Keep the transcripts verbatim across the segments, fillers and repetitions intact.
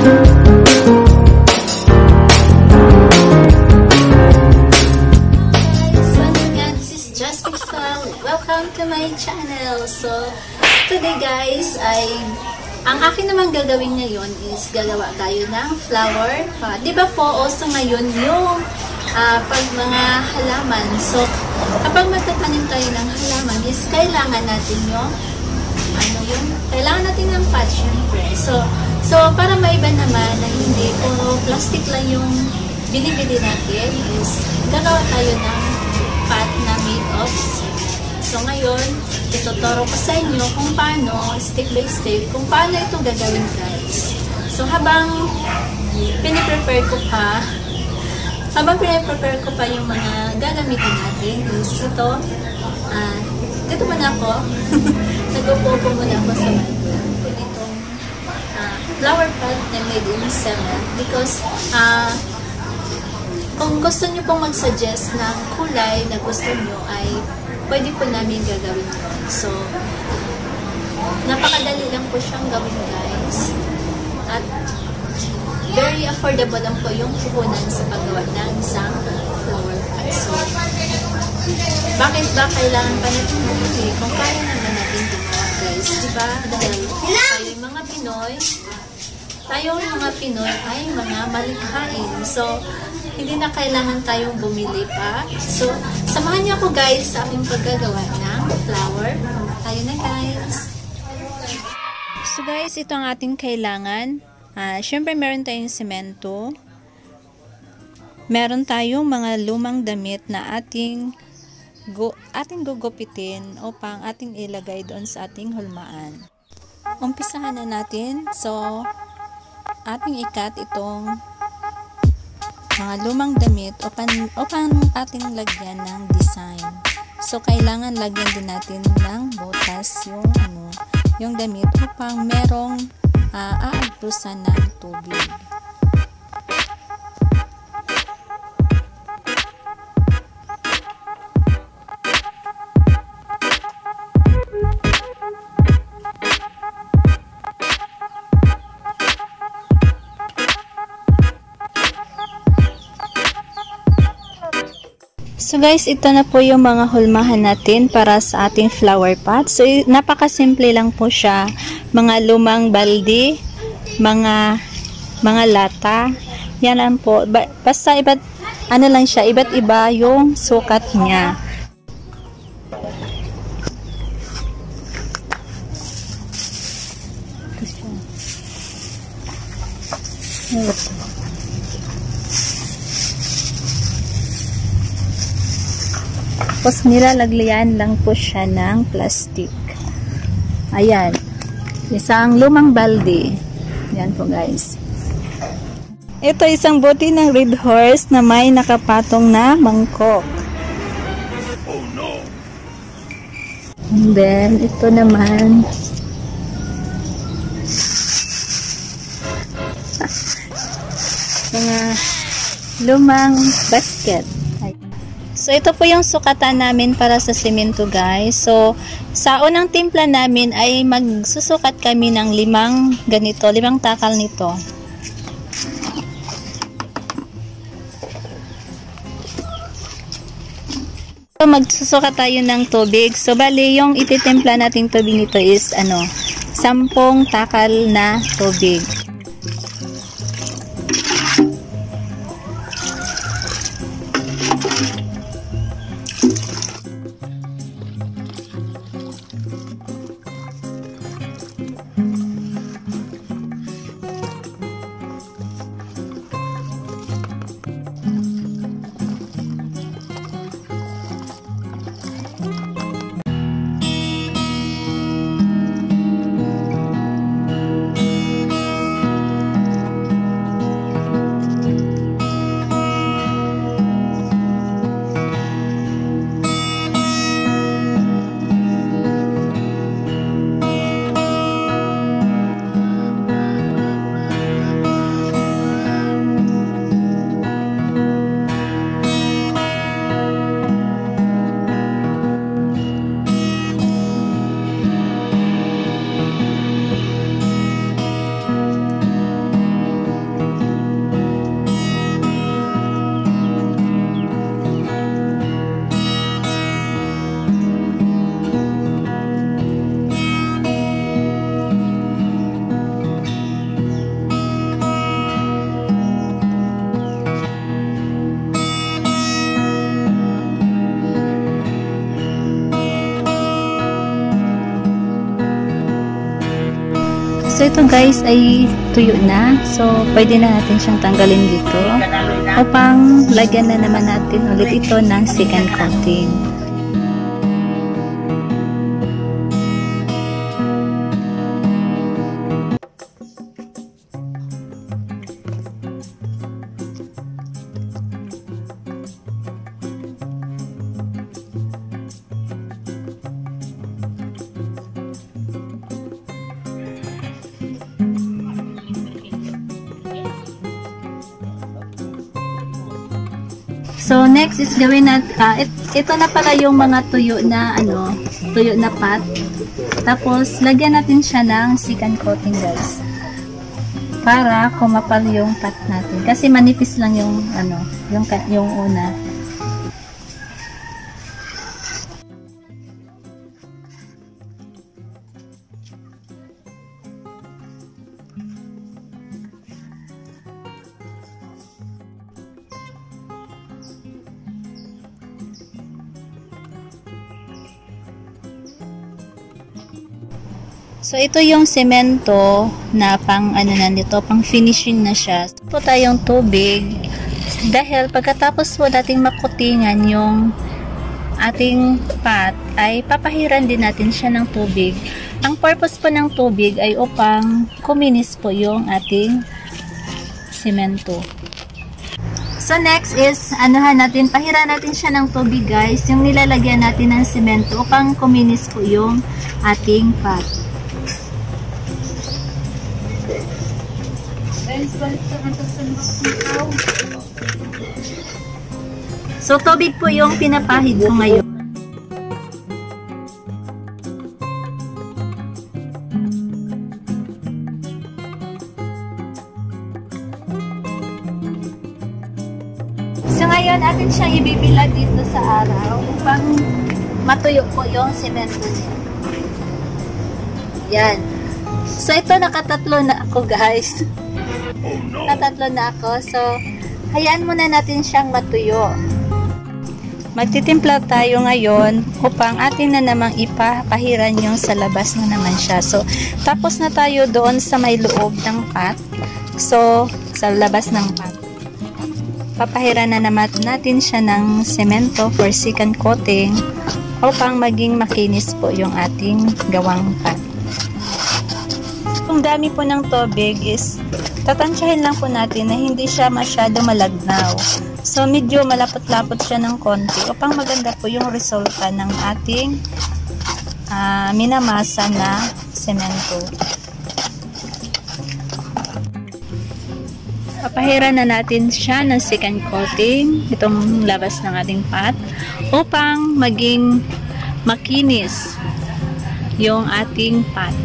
Welcome to my channel. So, today guys, ay ang akin naman gagawin ngayon is gagawa tayo ng flower pot. Di ba po, also ngayon yung uh, pag mga halaman. So, kapag magtatanim tayo ng halaman is kailangan natin yung ano yun? Kailangan natin ng pot, syempre. So, so para maiba naman na hindi puro plastic lang yung binibili natin is gagawa tayo ng pot na made of seed. So, ngayon, ituturo ko sa inyo kung paano, step by step, kung paano ito gagawin, guys. So, habang piniprepare ko pa, habang piniprepare ko pa yung mga gagamitin natin, is ito, uh, dito muna ako, nag-upo muna ako sa itong uh, flower pot na made in cement because, uh, kung gusto nyo pong mag-suggest ng kulay na gusto nyo ay pwede po namin gagawin yun. So, napakadali lang po siyang gawin, guys. At very affordable lang po yung puhunan sa paggawa ng isang flower pot. So, bakit ba kailangan pa natin bumili kung kaya naman natin gumawa, guys? Diba? Dahil tayo yung mga Pinoy, tayong mga Pinoy ay mga malikhain. So, hindi na kailangan tayong bumili pa. So, samahan niyo ako guys sa aking paggagawa ng flower. Tayo na guys. So guys, ito ang ating kailangan. Uh, Siyempre meron tayong semento. Meron tayong mga lumang damit na ating go, ating gugupitin upang ating ilagay doon sa ating hulmaan. Umpisahan na natin. So, ating ikat itong mga lumang damit upang, upang ating lagyan ng design. So, kailangan lagyan din natin ng butas yung, ano, yung damit upang merong uh, aagpusan ng tubig. So guys, ito na po yung mga hulmahan natin para sa ating flower pot. So napakasimple lang po siya. Mga lumang balde, mga mga lata. Yan lang po. Basta iba't ano lang siya, iba't iba yung sukat niya. Tapos nilalagyan lang po siya ng plastic. Ayan. Isang lumang balde. Ayan po guys. Ito isang bote ng Red Horse na may nakapatong na mangkok. Oh no. And then ito naman mga lumang basket. So, ito po yung sukatan namin para sa semento, guys. So, sa unang timpla namin ay magsusukat kami ng limang ganito, limang takal nito. So, magsusukat tayo ng tubig. So, bali, yung ititimpla nating tubig nito is, ano, sampung takal na tubig. So ito guys ay tuyo na. So pwede na natin siyang tanggalin dito upang lagyan na naman natin ulit ito ng second coating. So next is gawin natin, uh, it, ito na pala yung mga tuyo na ano, tuyo na pat. Tapos lagyan natin siya ng second coating guys. Para kumapal yung pat natin kasi manipis lang yung ano, yung yung una. So, ito yung semento na pang ano na nito, pang finishing na siya. So, po tayong tubig dahil pagkatapos po nating makutingan yung ating pat, ay papahiran din natin siya ng tubig. Ang purpose po ng tubig ay upang kuminis po yung ating semento. So, next is, anuhan natin, pahiran natin siya ng tubig guys, yung nilalagyan natin ng semento upang kuminis po yung ating pat. So, tubig po yung pinapahid ko ngayon. So, ngayon atin siyang ibibila dito sa araw upang matuyo po yung semento niya. Yan. So, ito nakatatlo na ako guys. Nakatatlo na ako. So, hayaan muna natin siyang matuyo. Magtitimpla tayo ngayon upang atin na namang ipapahiran yung sa labas na naman siya. So, tapos na tayo doon sa may loob ng pat. So, sa labas ng pat. Papahiran na naman natin siya ng semento for second coating upang maging makinis po yung ating gawang pat. Kung dami po ng tubig is tatansyahin lang po natin na hindi siya masyado malagnaw. So, medyo malapot-lapot siya ng konti upang maganda po yung resulta ng ating uh, minamasa na semento. Papahiran na natin siya ng second coating, itong labas ng ating pat, upang maging makinis yung ating pat.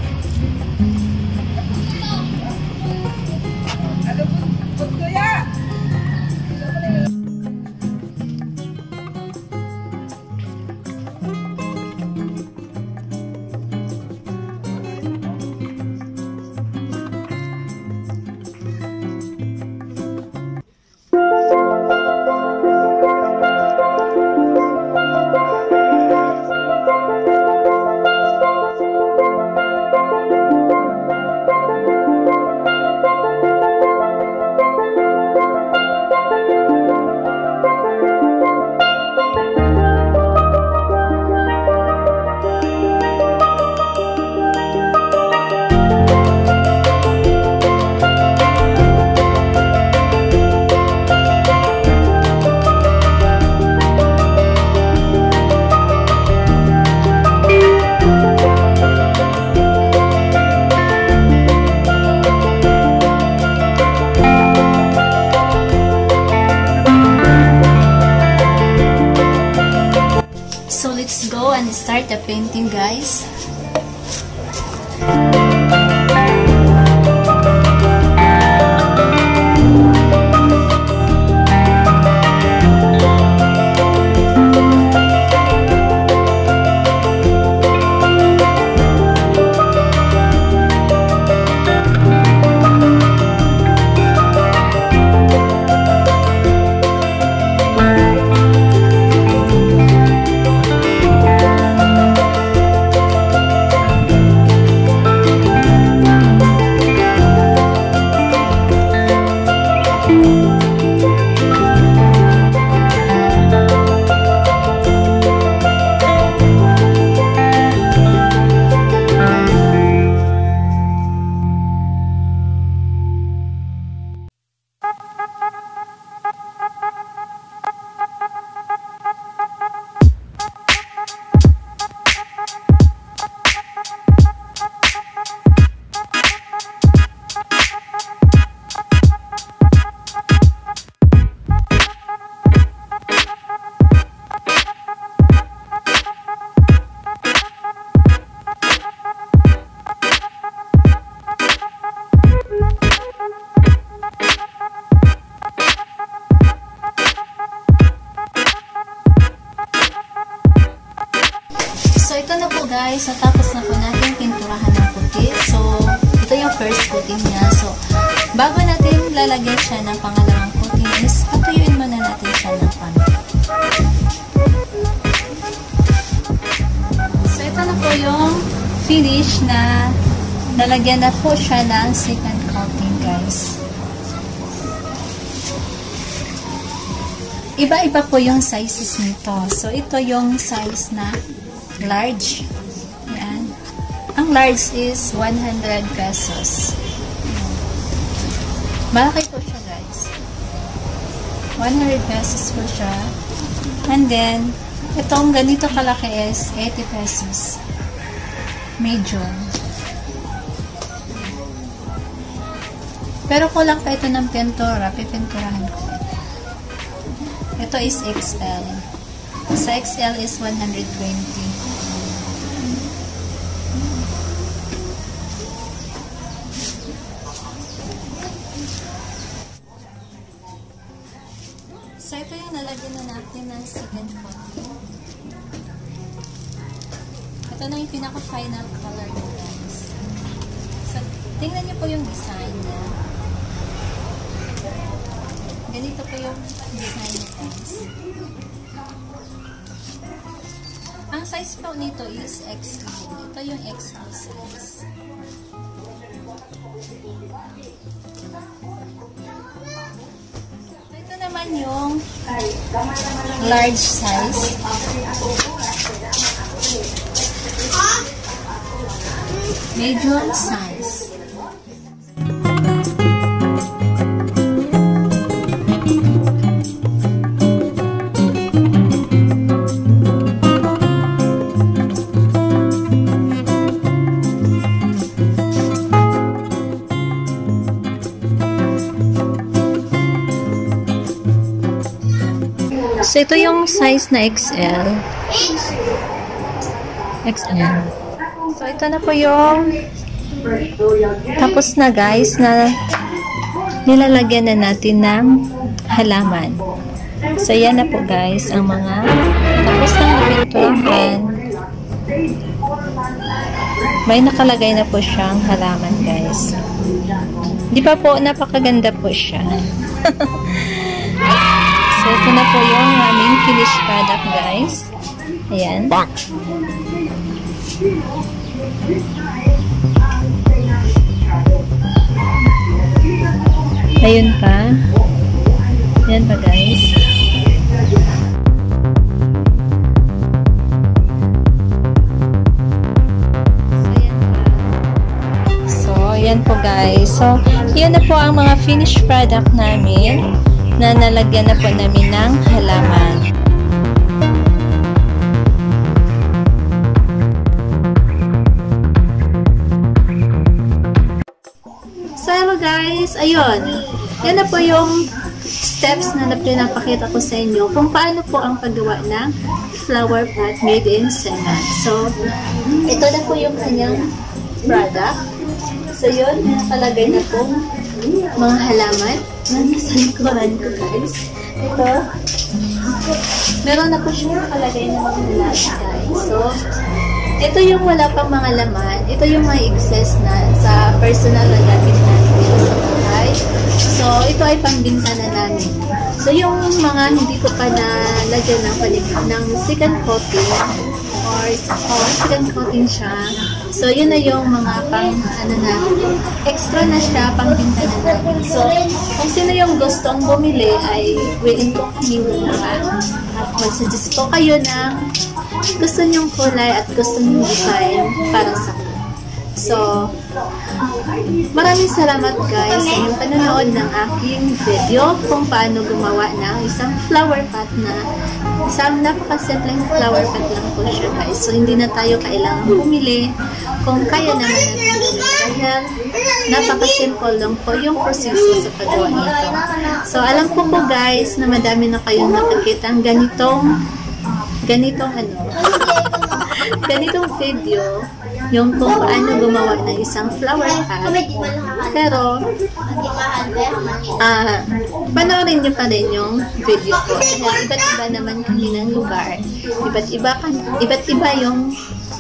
So let's go and start the painting guys. first coating niya. So, bago natin lalagyan siya ng pangalawang coating is patuyuin muna natin siya ng konti. So, ito na po yung finish na nalagyan na po siya ng second coating, guys. Iba-iba po yung sizes nito. So, ito yung size na large. Yan. Ang large is one hundred pesos. Malaki po siya, guys. one hundred pesos po siya. And then, itong ganito kalaki is eighty pesos. Medium. Pero kulang pa ito ng pintura. Pipinturahan ko. Ito is X L. Sa X L is one hundred twenty. So, ito yung nalagyan na natin ng second coating. Ito na yung pinaka-final color niya, guys. So, tingnan niyo po yung design niya. Ganito po yung design niya, guys. Ang size po nito is X L. Ito yung X L size. Ito naman yung large size. Medium size. So, ito yung size na X L. X L. So, ito na po yung tapos na, guys, na nilalagyan na natin ng halaman. So, yan na po, guys, ang mga tapos na napinturahan. May nakalagay na po siyang halaman, guys. Di pa po, napakaganda po siya. So, ito na po yung aming finished product, guys. Ayan. Ayun pa. Ayan pa, guys. So, ayan po, guys. So, yun na po ang mga finished product namin na nalagyan na po namin ng halaman. So, hello guys! Ayun. Yan na po yung steps na pinapakita ko sa inyo kung paano po ang paggawa ng flower pot made in cement. So, ito na po yung kanyang product. So, yun. Nakalagay na po mga halaman na nasa likuran ko, guys. Ito. Meron na po siya nakalagay na mga halaman, guys. So, ito yung wala pang mga laman. Ito yung mga excess na sa personal na gamit natin dito sa bahay. So, ito ay pangbinta na namin. So, yung mga hindi ko pa nalagyan ng, ng second coating or, or second coating siya. So, yun na yung mga pang, ano na, extra na siya, pangbinta na namin. So, kung sino yung gustong bumili ay willing ko kami gumawa. At mag-suggest po kayo ng gusto nyong kulay at gusto nyong design para sa akin. So, maraming salamat guys sa inyong panonood ng aking video kung paano gumawa ng isang flower pot na isang napakasimpleng flower pot lang po siya guys. So, hindi na tayo kailangan bumili kung kaya naman natin gawin dahil napakasimple lang po yung proseso sa paggawa nito. So, alam ko po guys na madami na kayong nakikita ang ganitong ganitong ano ganitong video yung kung paano gumawa ng isang flower pot. Pero, ah, uh, panoorin nyo pa rin yung video ko. Dahil iba't iba naman kami ng lugar. Iba't iba, iba't iba yung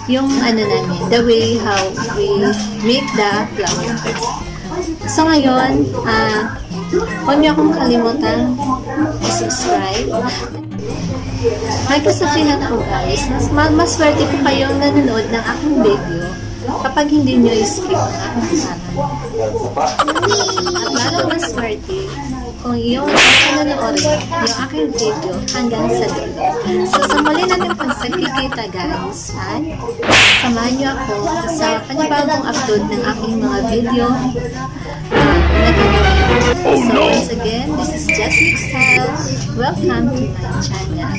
yung ano namin, the way how we make the flower pots. So ngayon, ah, huwag niyo akong kalimutan i-subscribe. May kasabihan ako guys, mas, mas swerte po kayong nanonood ng aking video kapag hindi nyo i-skip ang aking channel. At lalo mas swerte kung yung nanonood yung aking video hanggang sa dulo. So sa muli natin pagsagkikita guys, at samahan nyo ako sa panibagong upload ng aking mga video uh, na gagawin. So once again, this is Jasmine Style. Welcome to my channel.